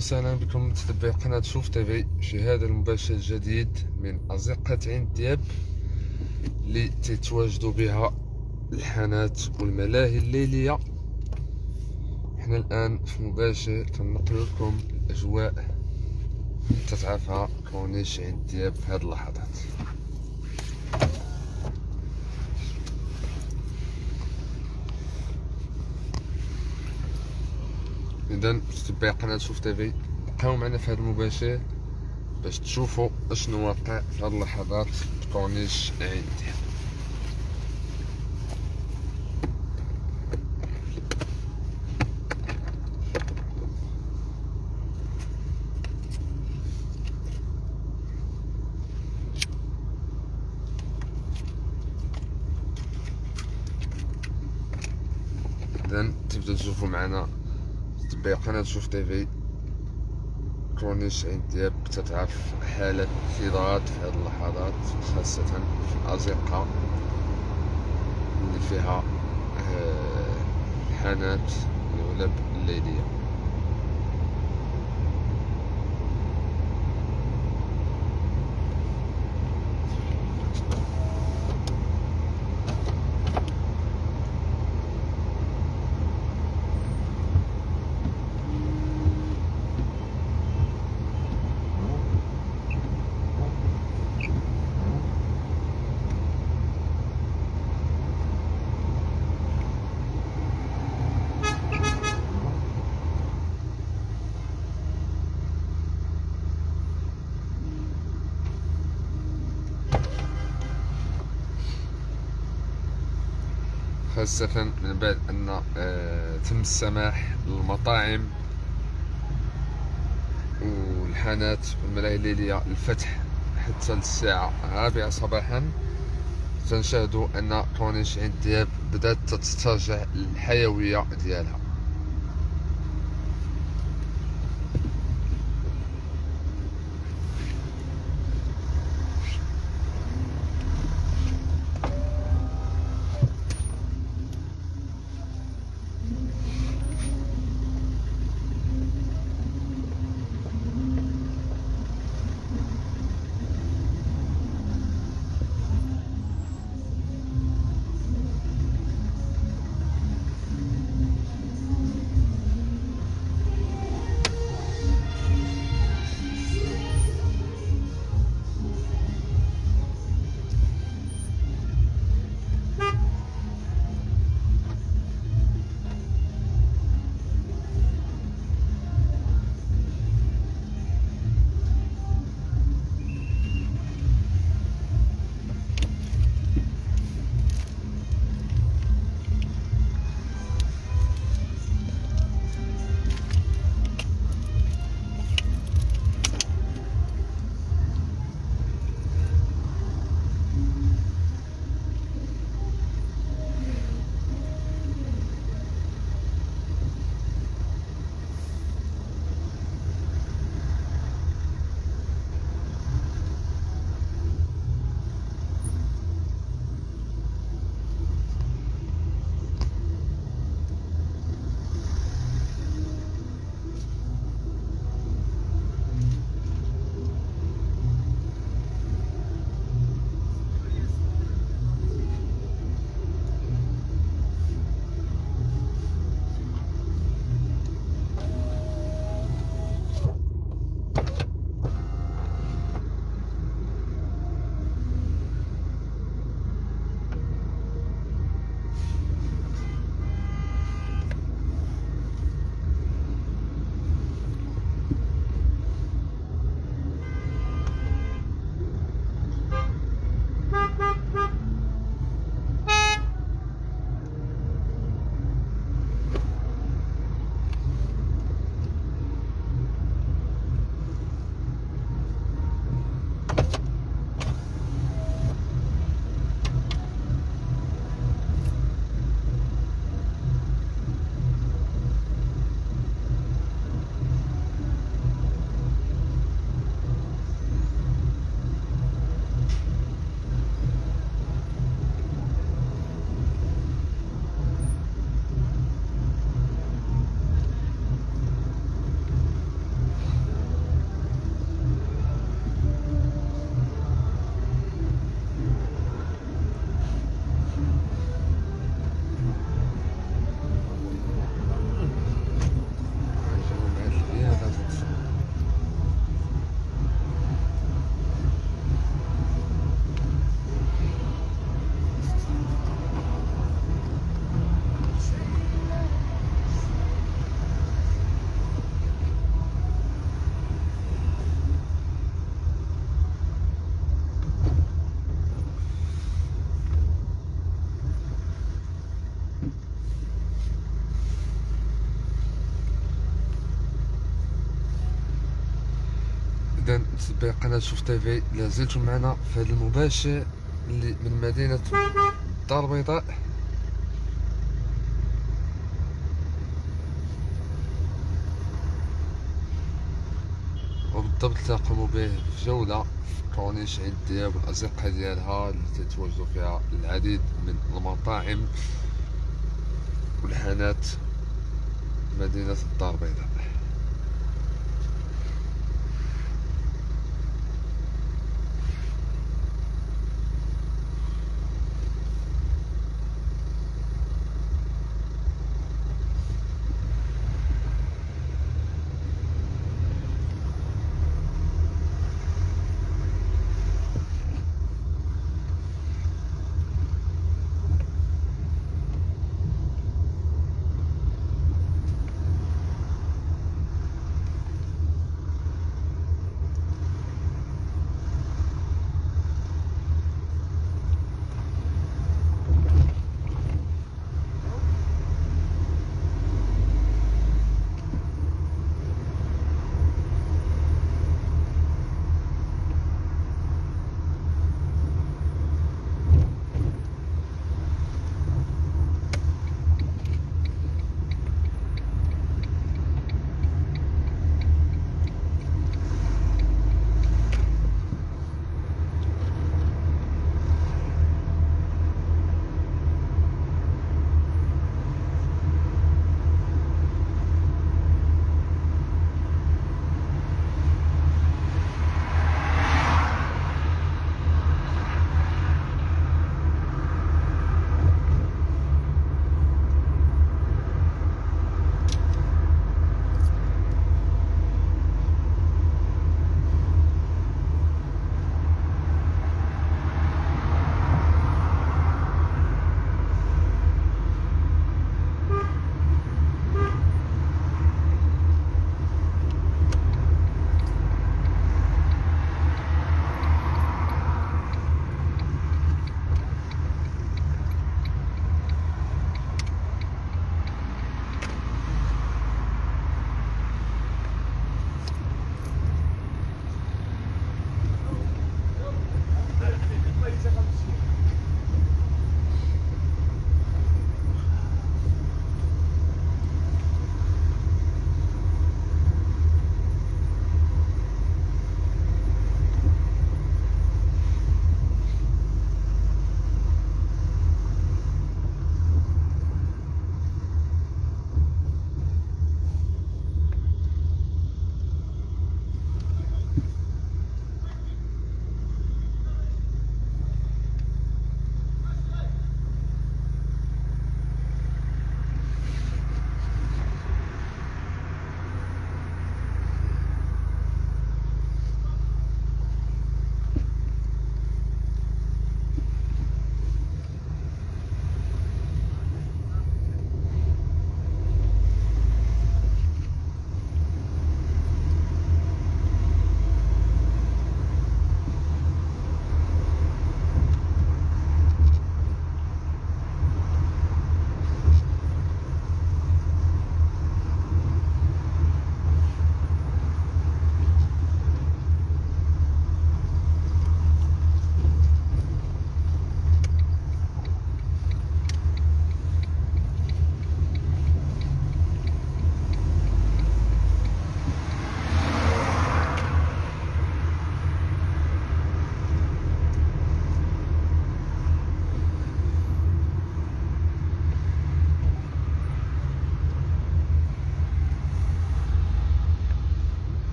وسهلا بكم متتبعي قناة شوف تيفي في هذا المباشر الجديد من أزقة عين دياب اللي تتواجدوا بها الحانات والملاهي الليلية. حنا الآن في مباشر كنقل لكم الأجواء تتعافى كورنيش عين دياب في هذه اللحظات. إذا متتبعي قناة شوف تيفي بقاو معنا في هذا المباشر باش تشوفوا اشنو واقع في هذه اللحظات في كورنيش عين دياب. إذا تبداو تشوفوا معنا تبعي قناة شوف تيفي كورنيش عين دياب تتعرف حالة انفراد في هذه اللحظات، خاصة في الأزقة اللي فيها الحانات العلب الليلية. خاصة من بعد أن تم السماح للمطاعم والحانات والملاهي الليلية الفتح حتى الساعة 4 صباحا. تنشاهدوا أن كورنيش عين دياب بدات تسترجع الحيوية ديالها. اذا متابعي قناه شوف تيفي لازلتم معنا في هذا المباشر اللي من مدينه الدار البيضاء. وبالضبط تقوم به في جولة في كورنيش عين دياب والأزقة ديالها اللي تتواجد فيها العديد من المطاعم والحانات مدينة الدار البيضاء.